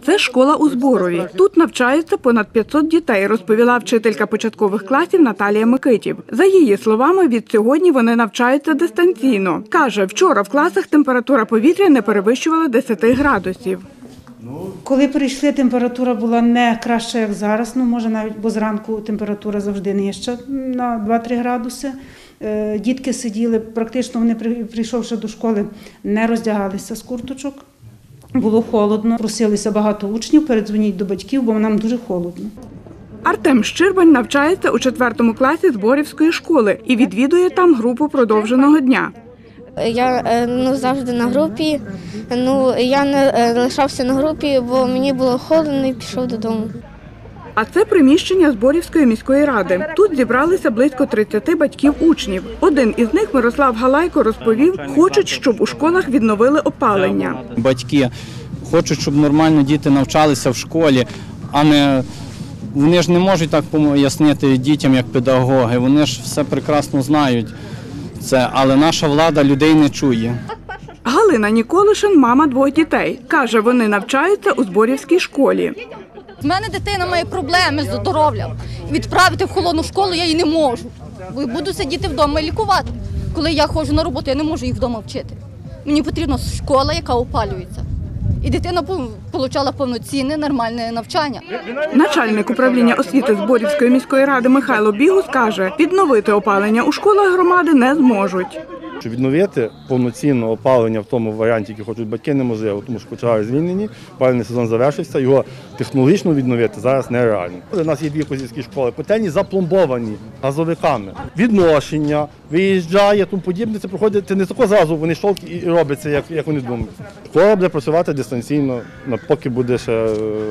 Це школа у Зборові. Тут навчаються понад 500 дітей, розповіла вчителька початкових класів Наталія Микитів. За її словами, відсьогодні вони навчаються дистанційно. Каже, вчора в класах температура повітря не перевищувала 10 градусів. Коли прийшли, температура була не краща, як зараз, може навіть, бо зранку температура завжди нижча на 2-3 градуси. Дітки сиділи, практично вони, прийшовши до школи, не роздягалися з курточок. Було холодно, просилися багато учнів, передзвоніть до батьків, бо нам дуже холодно. Артем Щирбань навчається у 4 класі Зборівської школи і відвідує там групу продовженого дня. Я завжди на групі. Я не лишався на групі, бо мені було холодно і пішов додому. А це приміщення Зборівської міської ради. Тут зібралися близько 30 батьків учнів. Один із них, Мирослав Галайко, розповів, хочуть, щоб у школах відновили опалення. Батьки хочуть, щоб нормально діти навчалися в школі, а не... Вони ж не можуть так пояснити дітям, як педагоги, вони ж все прекрасно знають це, але наша влада людей не чує. Галина Ніколишин – мама 2 дітей. Каже, вони навчаються у Зборівській школі. У мене дитина має проблеми з здоров'ям. Відправити в холодну школу я її не можу. Буду сидіти вдома і лікувати. Коли я ходжу на роботу, я не можу їх вдома вчити. Мені потрібна школа, яка опалюється. І дитина отримала повноцінне, нормальне навчання. Начальник управління освіти Зборівської міської ради Михайло Бігус каже, відновити опалення у школах громади не зможуть. Щоб відновити повноцінне опалення в тому варіанті, який хочуть батьки, неможливо, тому що почали звільнені, опалювальний сезон завершився, його технологічно відновити зараз нереально. У нас є 2 козівські школи, котельні запломбовані газовиками. Відношення, виїжджає, тому подібне, це проходить, це не тако зразу вони шовки і робиться, як вони думають. Школа буде працювати дистанційно, поки буде ще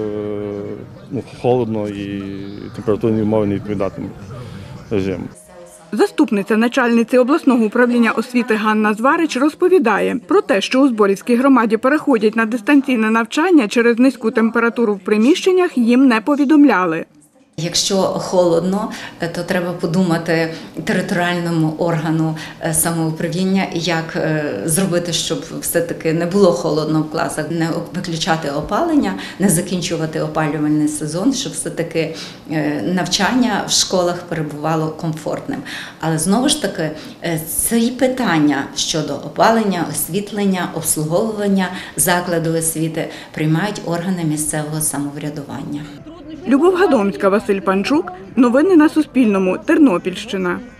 холодно і температурні умови не відповідатимуть режиму. Заступниця начальниці обласного управління освіти Ганна Зварич розповідає про те, що у Зборівській громаді переходять на дистанційне навчання через низьку температуру в приміщеннях, їм не повідомляли. Якщо холодно, то треба подумати територіальному органу самоуправління, як зробити, щоб все-таки не було холодно в класах, не виключати опалення, не закінчувати опалювальний сезон, щоб все-таки навчання в школах перебувало комфортним. Але знову ж таки, ці питання щодо опалення, освітлення, обслуговування закладу освіти приймають органи місцевого самоврядування. Любов Гадомська, Василь Панчук. Новини на Суспільному. Тернопільщина.